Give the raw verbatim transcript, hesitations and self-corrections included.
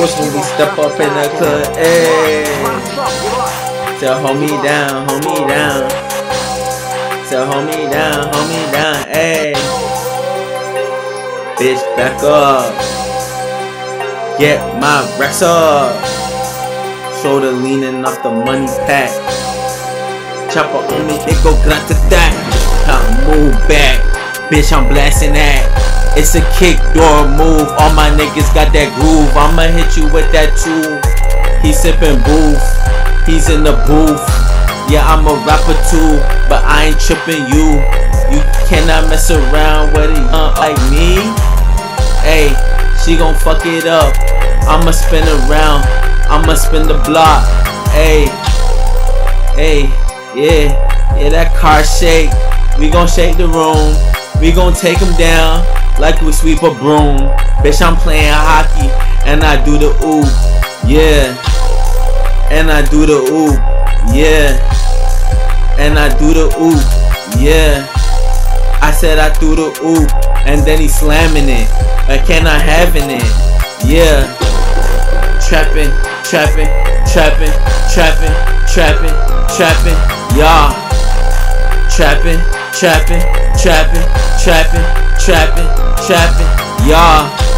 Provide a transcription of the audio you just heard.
bros when we step up in the club. Ayy. So hold me down, hold me down. So hold me down, hold me down. Ayy. Bitch, back up. Get my racks up. Shoulder leaning off the money pack. Chopper on me, it go grata that. Time move back. Bitch, I'm blasting that. It's a kick door move. All my niggas got that groove. I'ma hit you with that tool. He sippin' booth. He's in the booth. Yeah, I'm a rapper too, but I ain't trippin' you. You cannot mess around with a young like me. Hey, she gon' fuck it up. I'ma spin around. I'ma spin the block. Hey, hey, yeah, yeah, that car shake. We gon' shake the room. We gon' take him down like we sweep a broom. Bitch, I'm playing hockey and I do the oop. Yeah, and I do the oop. Yeah, and I do the oop. Yeah, I said I do the oop, and then he slamming it. I cannot having it. Yeah, trapping, trapping, trapping, trapping, trapping, trapping. Yeah, trapping, trapping, trapping, trapping, trapping, trapping. Yeah.